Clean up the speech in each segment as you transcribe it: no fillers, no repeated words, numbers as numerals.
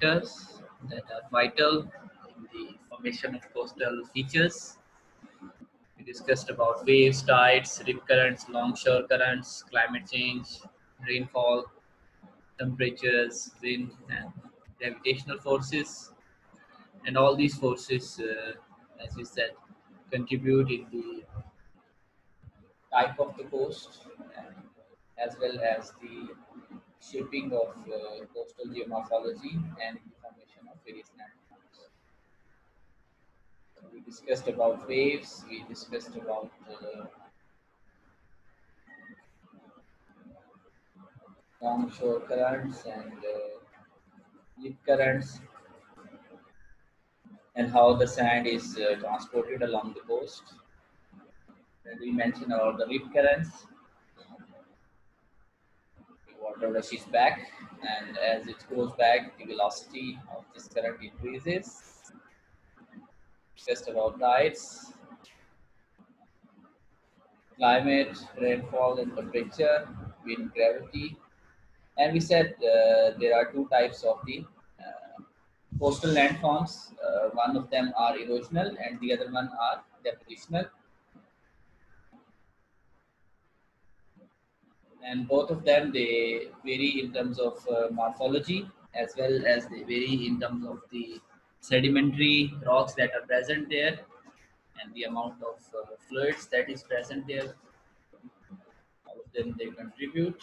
factors that are vital in the formation of coastal features. We discussed about waves, tides, rip currents, longshore currents, climate change, rainfall, temperatures, wind, and gravitational forces. And all these forces, as we said, contribute in the type of the coast, as well as the shaping of coastal geomorphology and the formation of various landforms. We discussed about waves, we discussed about longshore currents and lip currents, and how the sand is transported along the coast. And we mentioned about the rip currents. The water rushes back, and as it goes back, the velocity of this current increases. Discussed about tides, climate, rainfall, and temperature, wind, gravity. And we said there are two types of the coastal landforms. One of them are erosional, and the other one are depositional. And both of them, they vary in terms of morphology, as well as they vary in terms of the sedimentary rocks that are present there and the amount of fluids that is present there. All of them, they contribute.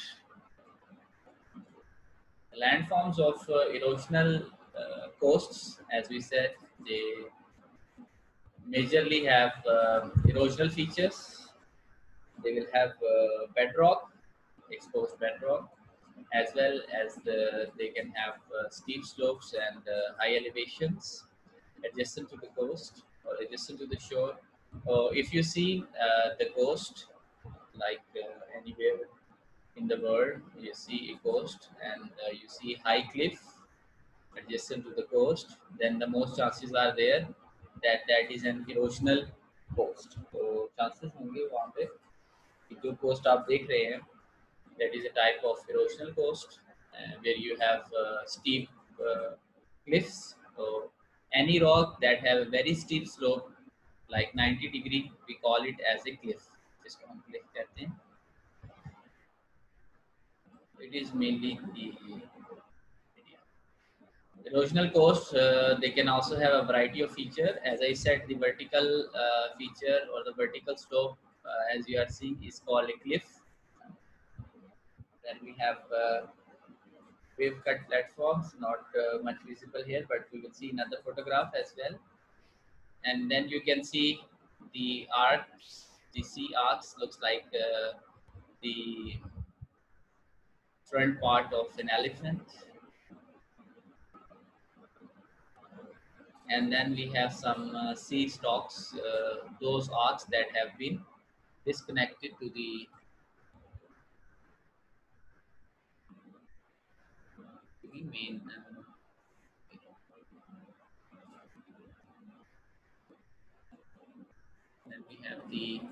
The landforms of erosional coasts, as we said, they majorly have erosional features. They will have bedrock, exposed bedrock, as well as they can have steep slopes and high elevations adjacent to the coast or adjacent to the shore. If you see the coast, like anywhere in the world, you see a coast and you see high cliff adjacent to the coast, then the most chances are there that that is an erosional coast. तो chances होंगे वहाँ पे कि जो coast आप देख रहे हैं, that is a type of erosional coast where you have steep cliffs. So any rock that have a very steep slope, like 90-degree, we call it as a cliff. जिसको हम cliff कहते हैं. It is mainly the erosional coast. They can also have a variety of feature. As I said, the vertical feature or the vertical slope, as you are seeing, is called a cliff. Then we have wave cut platforms, not much visible here, but we will see another photograph as well. And then you can see the arcs. The sea arcs looks like the front part of an elephant. And then we have some sea stalks, those arcs that have been disconnected to the main. Then we have the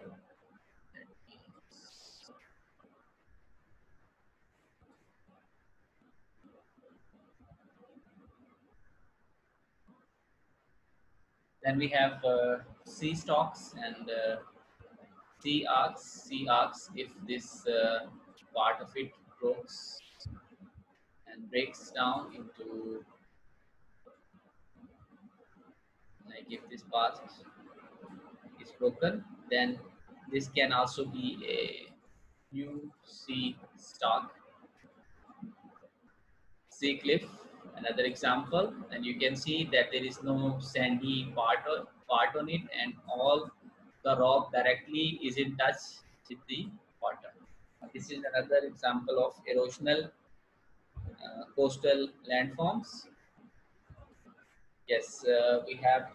sea stalks and sea arcs. Sea arcs, if this part of it breaks and breaks down into, like if this part is broken, then this can also be a new sea stalk, sea cliff. Another example, and you can see that there is no sandy part on it, and all the rock directly is in touch with the water. This is another example of erosional coastal landforms. Yes, we have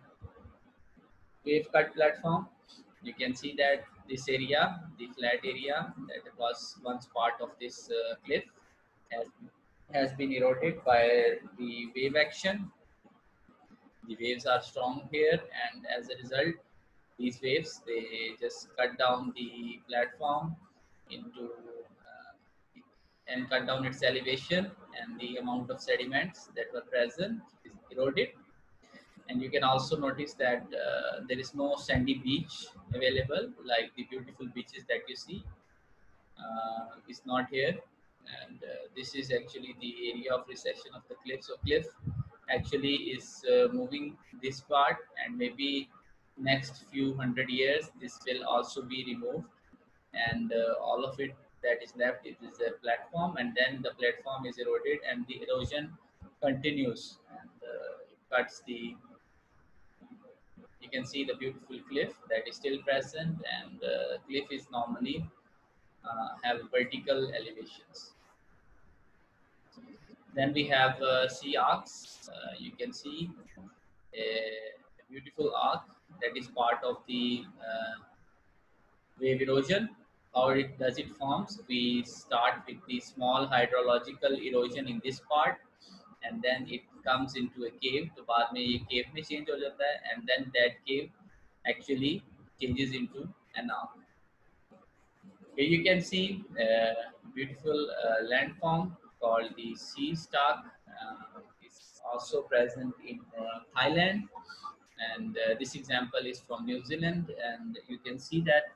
wave cut platform. You can see that this area, the flat area that was once part of this cliff, has been eroded by the wave action. The waves are strong here, and as a result, these waves, they just cut down the platform into and cut down its elevation, and the amount of sediments that were present is eroded. And you can also notice that there is no sandy beach available, like the beautiful beaches that you see is not here. And this is actually the area of recession of the cliff. So cliff actually is moving this part, and maybe next few hundred years this will also be removed, and all of it that is left it is a platform, and then the platform is eroded and the erosion continues, and it cuts the, you can see the beautiful cliff that is still present, and cliff is normally have vertical elevations. Then we have sea arcs. You can see a beautiful arc that is part of the wave erosion. How it does it forms? We start with the small hydrological erosion in this part, and then it comes into a cave. तो बाद में ये cave में change हो जाता है, and then that cave actually changes into an arc. Here you can see a beautiful landform called the sea stark. It's also present in Thailand, and this example is from New Zealand, and you can see that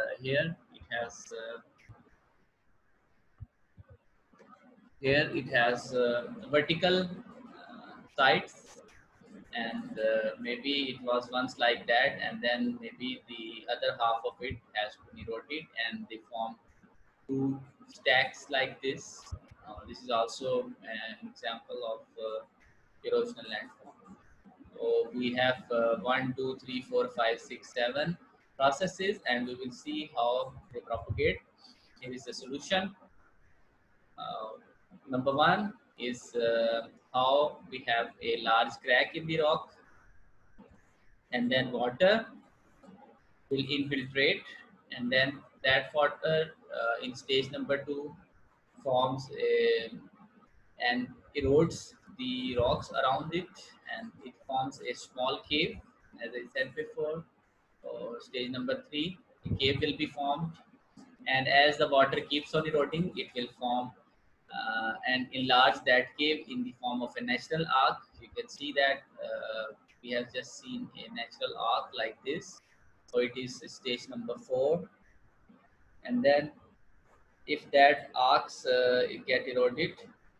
here it has vertical sides, and maybe it was once like that, and then maybe the other half of it has been eroded and they form two stacks like this. This is also an example of erosional landform. So we have 1, 2, 3, 4, 5, 6, 7 processes, and we will see how they propagate. Here is the solution. Uh, Number one is how we have a large crack in the rock, and then water will infiltrate, and then that water in stage number 2 forms and erodes the rocks around it, and it forms a small cave, as I said before. Or stage number 3, the cave will be formed, and as the water keeps on eroding, it will form and enlarge that cave in the form of a natural arc. You can see that we have just seen a natural arc like this. So it is stage number 4, and then if that arcs get eroded,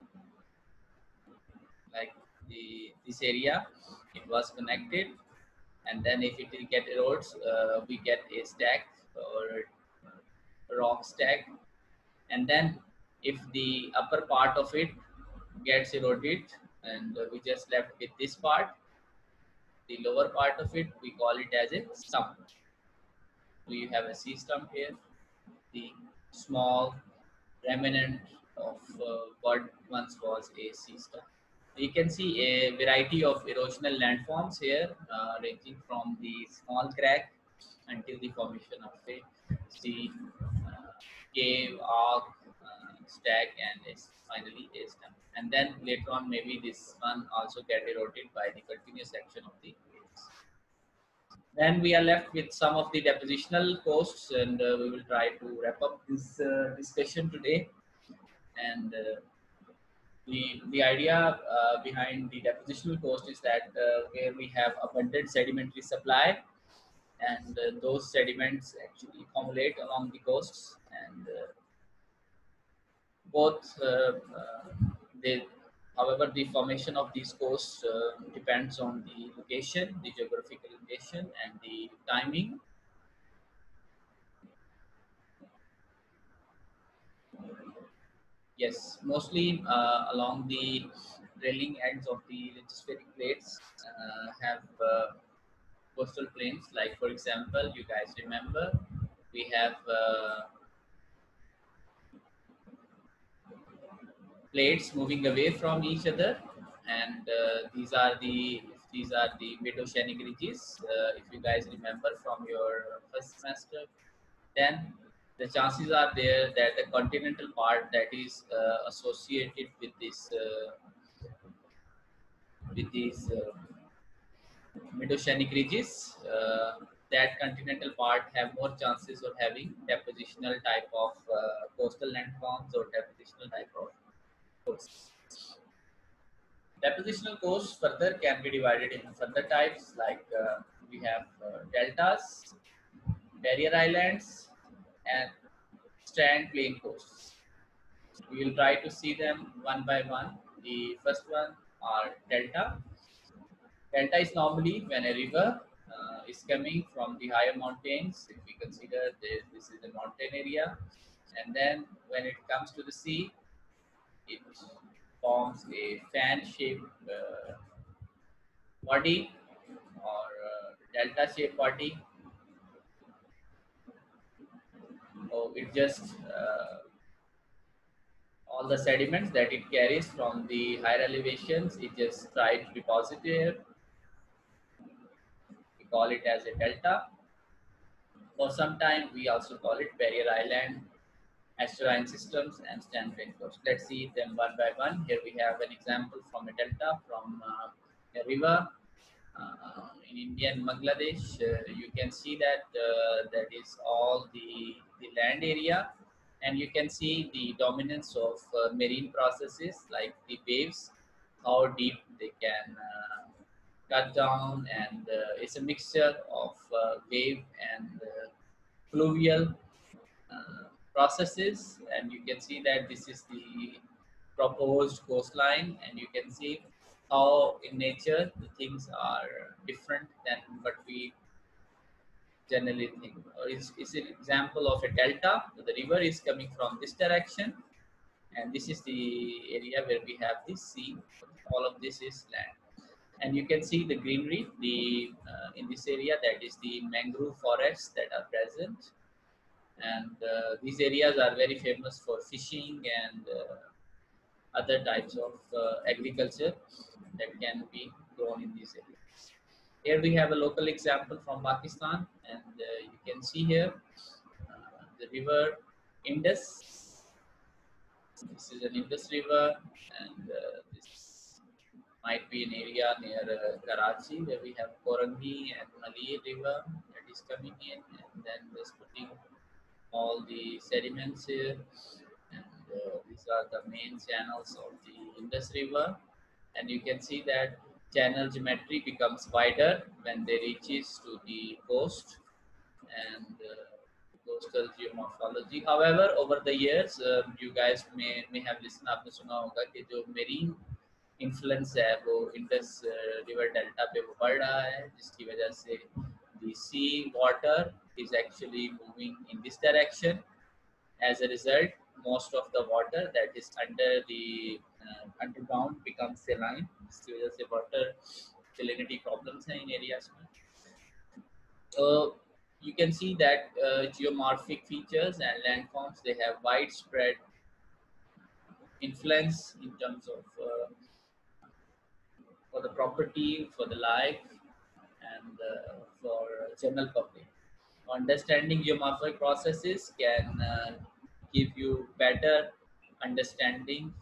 like this area, it was connected, and then if it will get erodes, we get a stack or rock stack, and then if the upper part of it gets eroded, and we just left with this part, the lower part of it we call it as a stump. We have a sea stump here, the small remnant of what once was a sea stump. You can see a variety of erosional landforms here, ranging from the small crack until the formation of a sea cave, arc, stack, and finally a stump. And then later on, maybe this one also get eroded by the continuous action of the waves. Then we are left with some of the depositional coasts, and we will try to wrap up this discussion today. And the idea behind the depositional coast is that where we have abundant sedimentary supply, and those sediments actually accumulate along the coasts, and both they, however, the formation of these coasts depends on the location, the geographical location, and the timing. Yes, mostly along the trailing ends of the lithospheric plates have coastal plains. Like for example, you guys remember we have plates moving away from each other, and these are the mid-oceanic ridges. If you guys remember from your first semester, then the chances are there that the continental part that is associated with this with these mid-oceanic ridges that continental part have more chances of having depositional type of coastal landforms or depositional type of coasts. Depositional coasts further can be divided into further types like we have deltas, barrier islands, and strand plain coasts. We will try to see them one by one. The first one are delta. Delta is normally when a river is coming from the higher mountains. If we consider this is a mountain area, and then when it comes to the sea, it forms a fan-shaped body or delta-shaped body. Or it just all the sediments that it carries from the higher elevations, it just try to deposit there. We call it as a delta. For some time, we also call it barrier island, estuarine systems, and standplain coast. Let's see them one by one. Here we have an example from a delta from a river in India and Bangladesh. You can see that that is all the land area, and you can see the dominance of marine processes like the waves, how deep they can cut down, and it's a mixture of wave and fluvial processes, and you can see that this is the proposed coastline, and you can see how in nature the things are different than what we generally think. Or it's an example of a delta. The river is coming from this direction, and this is the area where we have the sea. All of this is land, and you can see the greenery. The in this area, that is the mangrove forests that are present, and these areas are very famous for fishing and other types of agriculture that can be grown in these areas. Here we have a local example from Pakistan, and you can see here the river Indus. This is an Indus river, and this might be an area near Karachi where we have Korangi and Mali river that is coming in, and then just putting all the sediments here, and these are the main channels of the Indus River, and you can see that channel geometry becomes wider when they reaches to the coast and coastal geomorphology. However, over the years, you guys may have listened, आपने सुना होगा कि जो marine influence है वो Indus river delta पे वो बढ़ रहा है, जिसकी वजह से the sea water is actually moving in this direction. As a result, most of the water that is under the underground becomes saline. इसकी वजह से water salinity problems हैं इन areas में. You can see that geomorphic features and landforms, they have widespread influence in terms of for the property, for the life, and for general public. Understanding geomorphic processes can give you better understanding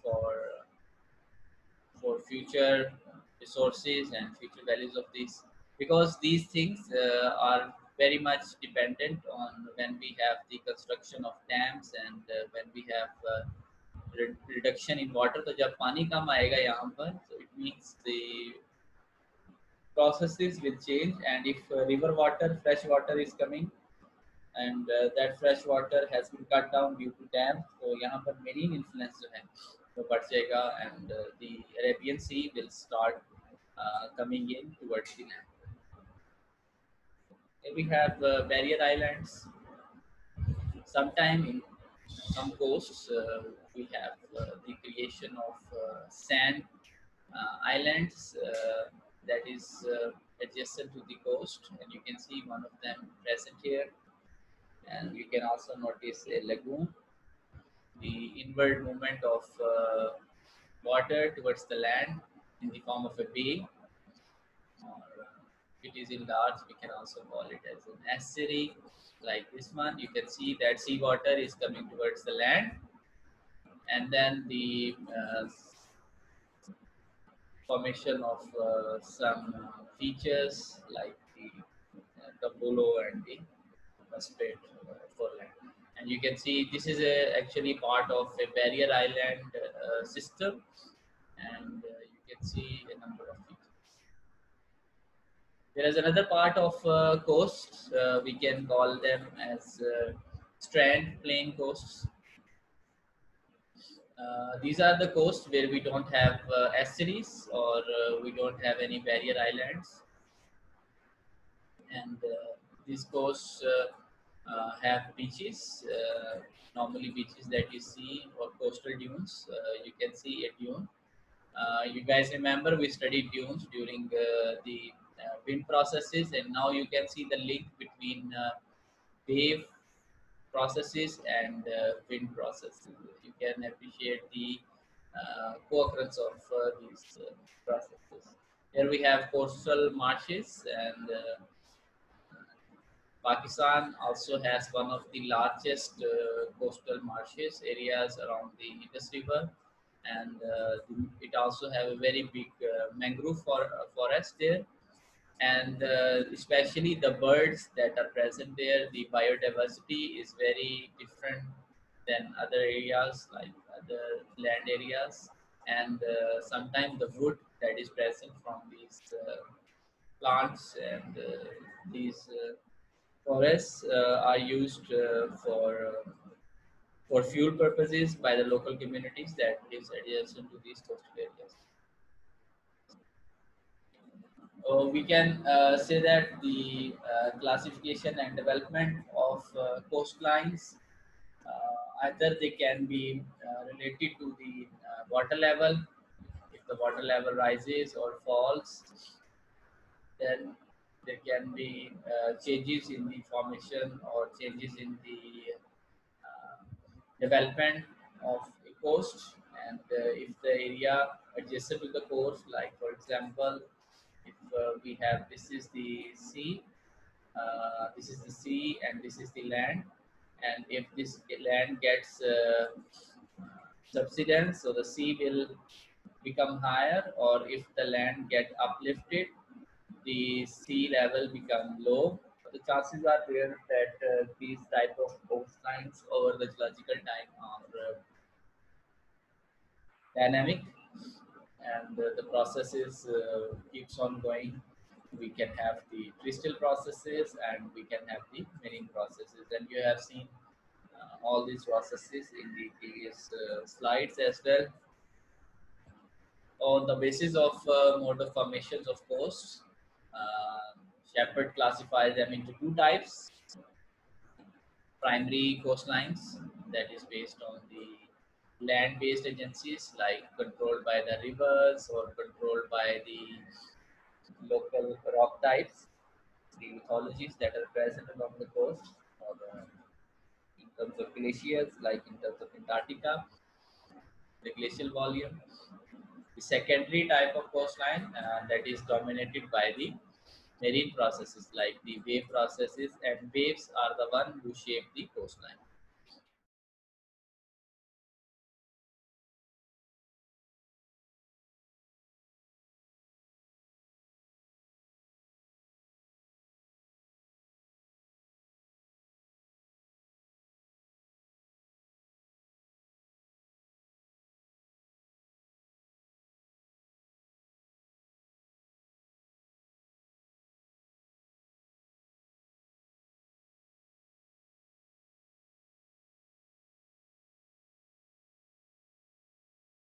for future resources and future values of these, because these things are very much dependent on when we have the construction of dams and when we have reduction in water. तो जब पानी कम आएगा यहाँ पर, so it means the processes will change, and if river water, fresh water is coming, and that fresh water has been cut down due to dam, तो यहाँ पर marine influence जो है वो बढ़ जाएगा, and the Arabian Sea will start coming in towards the land. Here we have barrier islands. Sometime in some coasts we have the creation of sand islands that is adjacent to the coast, and you can see one of them present here, and you can also notice a lagoon. The inward movement of water towards the land in the form of a bay, or if it is in large, we can also call it as an estuary, like this one. You can see that sea water is coming towards the land, and then the formation of some features like the the polo and the Strait for land. And you can see this is actually part of a barrier island system, and you can see a number of features. There is another part of coast. We can call them as strand plain coasts. These are the coasts where we don't have estuaries or we don't have any barrier islands, and these coasts have beaches. Normally, beaches that you see or coastal dunes. You can see a dune. You guys remember we studied dunes during the wind processes, and now you can see the link between wave processes and wind processes. You can appreciate the co-occurrence of these processes. Here we have coastal marshes, and Pakistan also has one of the largest coastal marshes areas around the Indus River, and it also have a very big mangrove forest there, and especially the birds that are present there. The biodiversity is very different than other areas like other land areas, and sometimes the wood that is present from these plants and these forests are used for fuel purposes by the local communities that lives adjacent to these coastal areas. We can say that the classification and development of coastlines, either they can be related to the water level. If the water level rises or falls, then there can be changes in the formation or changes in the uh, development of a coast. And if the area adjacent to the coast, like for example, if we have this is the sea, this is the sea, and this is the land. And if this land gets subsidence, so the sea will become higher, or if the land get uplifted, the sea level become low. The chances are there that these type of coastlines over the geological time are dynamic, and the processes keeps on going. We can have the crystal processes and we can have the marine processes, and you have seen all these processes in the previous slides as well. On the basis of mode of formations of coasts, Shepard classifies them into two types: primary coastlines, that is based on the land-based agencies like controlled by the rivers or controlled by the local rock types, the lithologies that are present along the coast, or in terms of glaciers, like in terms of Antarctica, the glacial volume. The secondary type of coastline that is dominated by the marine processes like the wave processes, and waves are the one who shape the coastline.